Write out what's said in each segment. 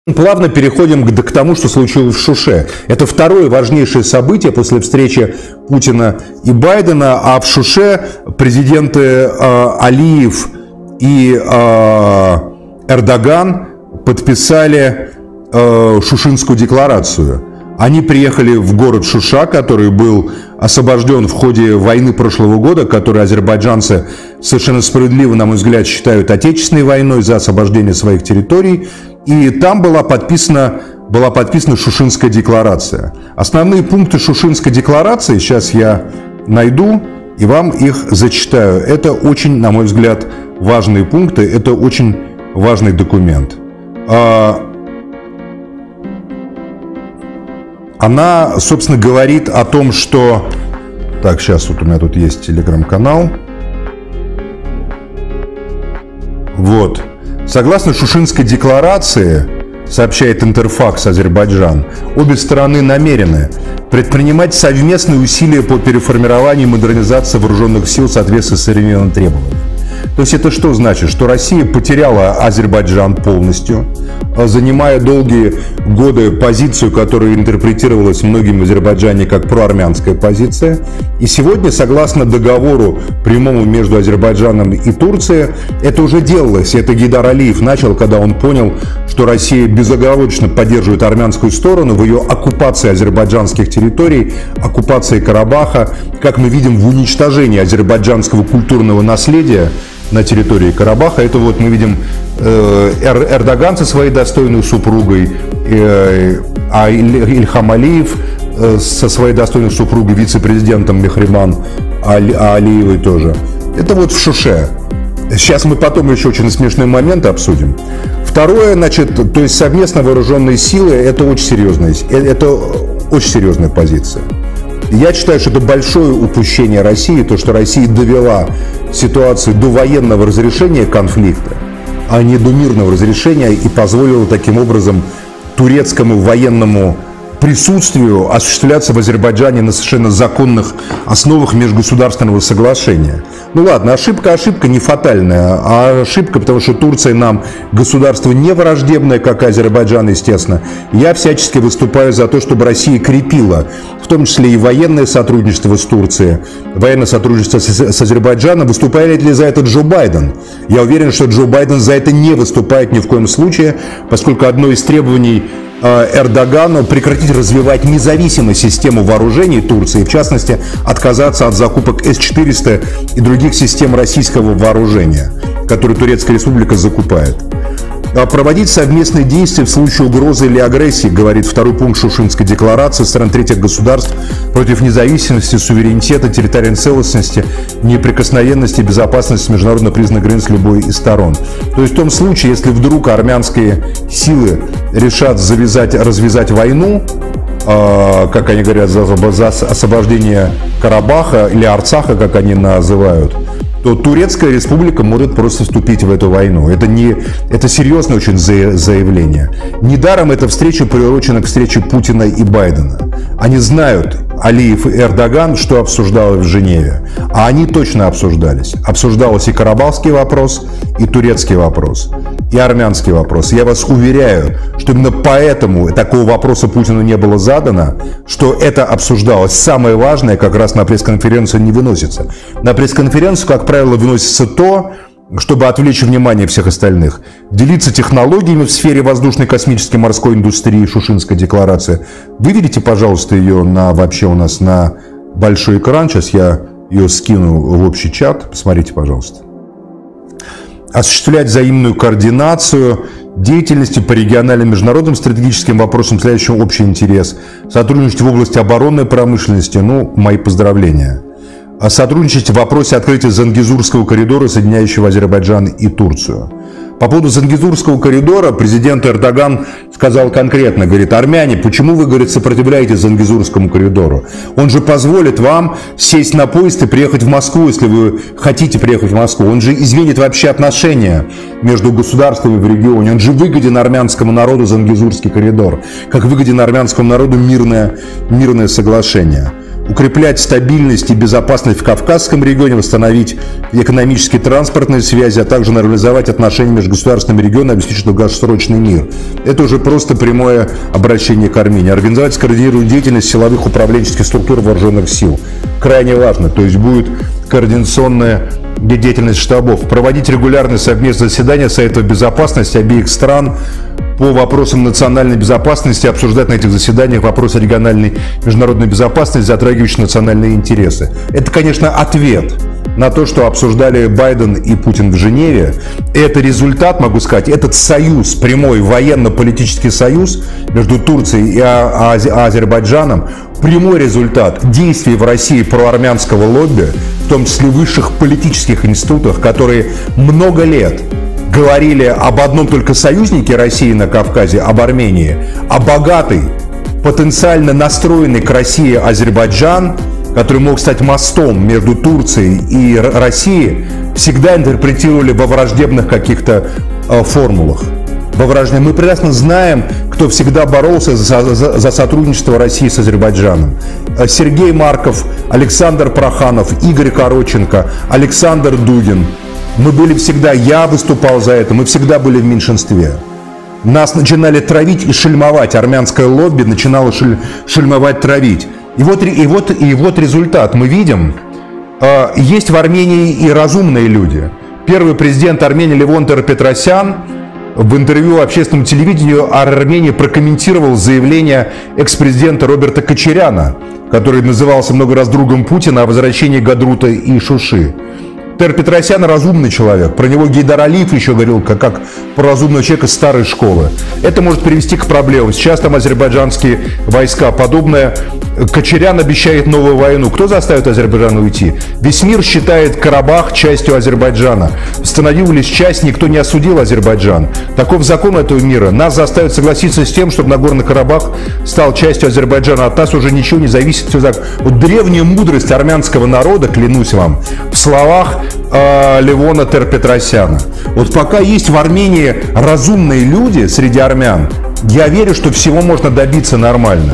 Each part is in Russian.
Плавно переходим к тому, что случилось в Шуше. Это второе важнейшее событие после встречи Путина и Байдена, а в Шуше президенты Алиев и Эрдоган подписали Шушинскую декларацию. Они приехали в город Шуша, который был освобожден в ходе войны прошлого года, которую азербайджанцы совершенно справедливо, на мой взгляд, считают отечественной войной за освобождение своих территорий. И там была подписана Шушинская декларация. Основные пункты Шушинской декларации сейчас я найду и вам их зачитаю. Это очень, на мой взгляд, важные пункты, это очень важный документ. Она, собственно, говорит о том, что... Так, сейчас вот у меня тут есть телеграм-канал. Вот. Согласно Шушинской декларации, сообщает Интерфакс Азербайджан, обе стороны намерены предпринимать совместные усилия по переформированию и модернизации вооруженных сил в соответствии с современными требованиями. То есть это что значит? Что Россия потеряла Азербайджан полностью, занимая долгие годы позицию, которая интерпретировалась многими в Азербайджане как проармянская позиция. И сегодня, согласно договору прямому между Азербайджаном и Турцией, это уже делалось. Это Гейдар Алиев начал, когда он понял, что Россия безоговорочно поддерживает армянскую сторону в ее оккупации азербайджанских территорий, оккупации Карабаха, как мы видим в уничтожении азербайджанского культурного наследия на территории Карабаха. Это вот мы видим Эрдоган со своей достойной супругой, а Ильхам Алиев со своей достойной супругой, вице-президентом Мехриман Алиевой тоже. Это вот в Шуше. Сейчас мы потом еще очень смешные моменты обсудим. Второе, значит, то есть совместно вооруженные силы, это очень серьезная позиция. Я считаю, что это большое упущение России, то, что Россия довела ситуацию до военного разрешения конфликта, а не до мирного разрешения, и позволила таким образом турецкому военному присутствию осуществляться в Азербайджане на совершенно законных основах межгосударственного соглашения. Ну ладно, ошибка не фатальная, а ошибка, потому что Турция нам государство не враждебное, как и Азербайджан, естественно. Я всячески выступаю за то, чтобы Россия крепила, в том числе и военное сотрудничество с Турцией, военное сотрудничество с Азербайджаном. Выступает ли за это Джо Байден? Я уверен, что Джо Байден за это не выступает ни в коем случае, поскольку одно из требований Эрдогану прекратить развивать независимую систему вооружений Турции, в частности, отказаться от закупок С-400 и других систем российского вооружения, которые Турецкая Республика закупает. Проводить совместные действия в случае угрозы или агрессии, говорит второй пункт Шушинской декларации, стран третьих государств против независимости, суверенитета, территориальной целостности, неприкосновенности и безопасности международно признанных границ любой из сторон. То есть в том случае, если вдруг армянские силы решат развязать войну, как они говорят, за освобождение Карабаха или Арцаха, как они называют, то Турецкая Республика может просто вступить в эту войну. Это серьезное очень заявление. Недаром эта встреча приурочена к встрече Путина и Байдена. Они знают, Алиев и Эрдоган, что обсуждалось в Женеве. А они точно обсуждались. Обсуждался и карабахский вопрос, и турецкий вопрос, и армянский вопрос. Я вас уверяю, что именно поэтому такого вопроса Путину не было задано, что это обсуждалось. Самое важное как раз на пресс-конференцию не выносится. На пресс-конференцию, как правило, выносится то, чтобы отвлечь внимание всех остальных. Делиться технологиями в сфере воздушной, космической, морской индустрии, Шушинская декларация. Выведите, пожалуйста, ее вообще у нас на большой экран. Сейчас я ее скину в общий чат. Посмотрите, пожалуйста. Осуществлять взаимную координацию деятельности по региональным международным стратегическим вопросам, следующим общий интерес. Сотрудничать в области оборонной промышленности. Мои поздравления. Сотрудничать в вопросе открытия Зангезурского коридора, соединяющего Азербайджан и Турцию. По поводу Зангезурского коридора президент Эрдоган сказал конкретно, говорит: армяне, почему вы, говорит, сопротивляетесь Зангезурскому коридору? Он же позволит вам сесть на поезд и приехать в Москву, если вы хотите приехать в Москву. Он же изменит вообще отношения между государствами в регионе. Он же выгоден армянскому народу Зангезурский коридор, как выгоден армянскому народу мирное соглашение. укреплять стабильность и безопасность в Кавказском регионе, восстановить экономические и транспортные связи, а также нормализовать отношения между государствами региона и обеспечить долгосрочный мир. Это уже просто прямое обращение к Армении. Организовать скоординированную деятельность силовых управленческих структур вооруженных сил. Крайне важно. То есть будет координационная деятельность штабов. Проводить регулярные совместные заседания Совета безопасности обеих стран по вопросам национальной безопасности, обсуждать на этих заседаниях вопросы региональной международной безопасности, затрагивающие национальные интересы. Это, конечно, ответ на то, что обсуждали Байден и Путин в Женеве. Это результат, могу сказать, этот союз, прямой военно-политический союз между Турцией и Азербайджаном, прямой результат действий в России проармянского лобби, в том числе высших политических институтах, которые много лет говорили об одном только союзнике России на Кавказе, об Армении, а богатый, потенциально настроенный к России Азербайджан, который мог стать мостом между Турцией и Россией, всегда интерпретировали во враждебных каких-то формулах. Мы прекрасно знаем, кто всегда боролся за сотрудничество России с Азербайджаном. Сергей Марков, Александр Проханов, Игорь Короченко, Александр Дугин. Мы были всегда, я выступал за это, мы всегда были в меньшинстве. Нас начинали травить и шельмовать, армянское лобби начинало шельмовать, травить. И вот результат мы видим. Есть в Армении и разумные люди. Первый президент Армении Левон Тер-Петросян в интервью общественному телевидению Армении прокомментировал заявление экс-президента Роберта Кочаряна, который назывался много раз другом Путина, о возвращении Гадрута и Шуши. Тер-Петросян разумный человек. Про него Гейдар Алиев еще говорил, как про разумного человека старой школы. Это может привести к проблемам. Сейчас там азербайджанские войска. Подобное. Кочарян обещает новую войну. Кто заставит Азербайджан уйти? Весь мир считает Карабах частью Азербайджана. Становилась часть, никто не осудил Азербайджан. Таков закон этого мира. Нас заставят согласиться с тем, чтобы Нагорный Карабах стал частью Азербайджана. От нас уже ничего не зависит. Вот древняя мудрость армянского народа, клянусь вам, в словах Левона Тер-Петросяна. Вот пока есть в Армении разумные люди среди армян, я верю, что всего можно добиться нормально.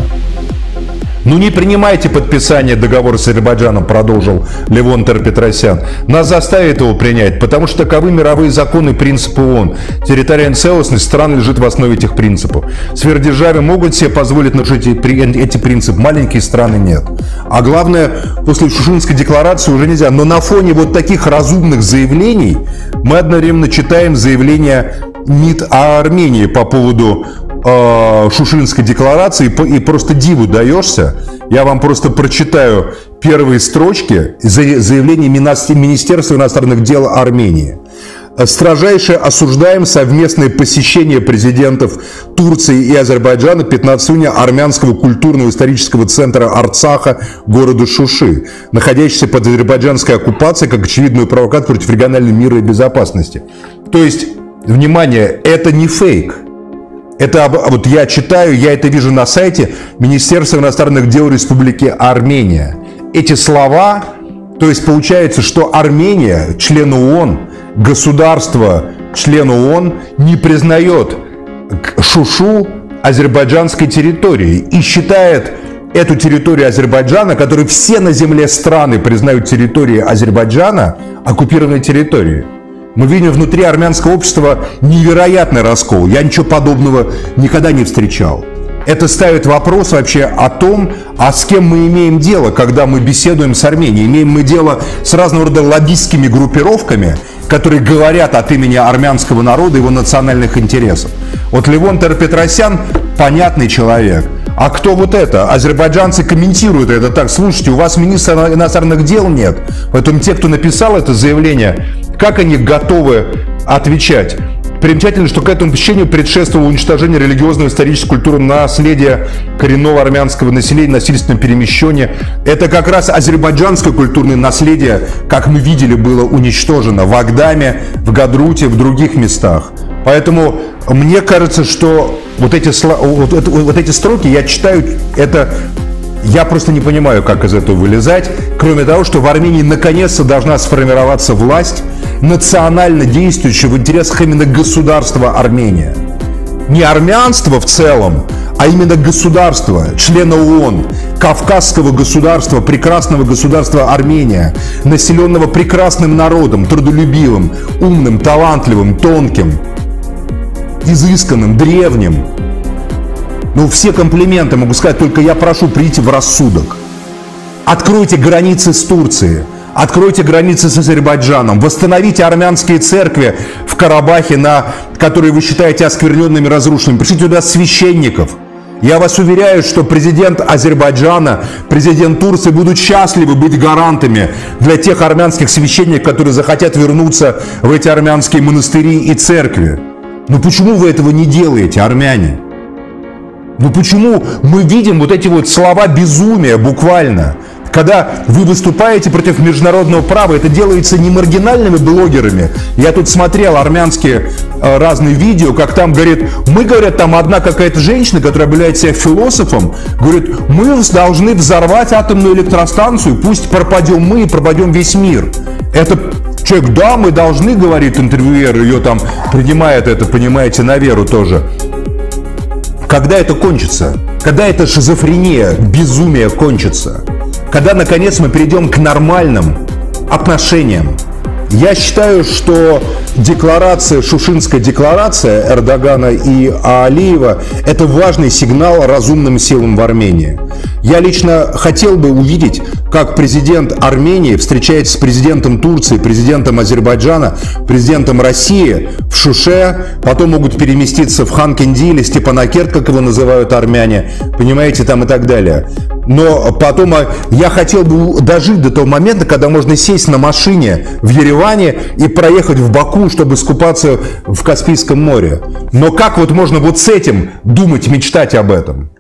Ну не принимайте подписание договора с Азербайджаном, продолжил Левон Тер-Петросян. Нас заставит его принять, потому что таковы мировые законы и принципы ООН. Территориальная целостность стран лежит в основе этих принципов. Сверхдержавы могут себе позволить нарушить эти принципы, маленькие страны нет. А главное, после Шушинской декларации уже нельзя. Но на фоне вот таких разумных заявлений мы одновременно читаем заявление МИД о Армении по поводу Шушинской декларации, и просто диву даешься. Я вам просто прочитаю первые строчки заявления Министерства иностранных дел Армении. Строжайше осуждаем совместное посещение президентов Турции и Азербайджана 15 июня армянского культурного исторического центра Арцаха города Шуши, находящегося под азербайджанской оккупацией, как очевидную провокацию против регионального мира и безопасности. То есть, внимание, это не фейк. Это вот я читаю, я это вижу на сайте Министерства иностранных дел Республики Армения. Эти слова, то есть получается, что Армения, член ООН, государство, член ООН, не признает Шушу азербайджанской территорией и считает эту территорию Азербайджана, которую все на земле страны признают территорией Азербайджана, оккупированной территорией. Мы видим внутри армянского общества невероятный раскол. Я ничего подобного никогда не встречал. Это ставит вопрос вообще о том, а с кем мы имеем дело, когда мы беседуем с Арменией. Имеем мы дело с разного рода лоббистскими группировками, которые говорят от имени армянского народа и его национальных интересов. Вот Левон Тер-Петросян понятный человек. А кто вот это? Азербайджанцы комментируют это так. Слушайте, у вас министра иностранных дел нет. Поэтому те, кто написал это заявление, как они готовы отвечать? Примечательно, что к этому посещению предшествовало уничтожение религиозного, исторического, культурного наследия коренного армянского населения, насильственное перемещение. Это как раз азербайджанское культурное наследие, как мы видели, было уничтожено в Агдаме, в Гадруте, в других местах. Поэтому мне кажется, что вот эти строки я читаю, это... Я просто не понимаю, как из этого вылезать, кроме того, что в Армении наконец-то должна сформироваться власть, национально действующая в интересах именно государства Армения. Не армянство в целом, а именно государства, члена ООН, кавказского государства, прекрасного государства Армения, населенного прекрасным народом, трудолюбивым, умным, талантливым, тонким, изысканным, древним. Ну, все комплименты могу сказать, только я прошу прийти в рассудок. Откройте границы с Турцией, откройте границы с Азербайджаном, восстановите армянские церкви в Карабахе, которые вы считаете оскверненными, разрушенными. Пришлите туда священников. Я вас уверяю, что президент Азербайджана, президент Турции будут счастливы быть гарантами для тех армянских священников, которые захотят вернуться в эти армянские монастыри и церкви. Но почему вы этого не делаете, армяне? Ну почему мы видим вот эти вот слова безумия буквально? Когда вы выступаете против международного права, это делается не маргинальными блогерами. Я тут смотрел армянские разные видео, как там говорит, говорят, там одна какая-то женщина, которая объявляет себя философом, говорит, мы должны взорвать атомную электростанцию, пусть пропадем мы и пропадем весь мир. Это человек, да, мы должны, говорит интервьюер, ее там принимает это, понимаете, на веру тоже. Когда это кончится? Когда эта шизофрения, безумие кончится? Когда, наконец, мы перейдем к нормальным отношениям? Я считаю, что Шушинская декларация Эрдогана и Алиева – это важный сигнал разумным силам в Армении. Я лично хотел бы увидеть, как президент Армении встречается с президентом Турции, президентом Азербайджана, президентом России в Шуше, потом могут переместиться в Хан-Кенди или Степанакерт, как его называют армяне, понимаете, там и так далее. Но потом я хотел бы дожить до того момента, когда можно сесть на машине в Ереване и проехать в Баку, чтобы скупаться в Каспийском море. Но как вот можно вот с этим думать, мечтать об этом?